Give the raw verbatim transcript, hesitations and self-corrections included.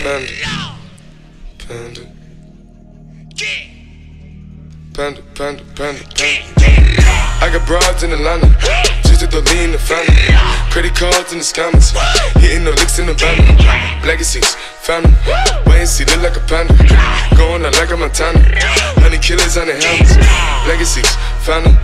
Panda, Panda, Panda, Panda, Panda, Panda. I got broads in Atlanta, just to the lean the family. Credit cards in the scammers, hitting no licks in the van. Legacies, family, wait and see, look like a panda. Going out like a Montana, honey killers on their hands. Legacies, family,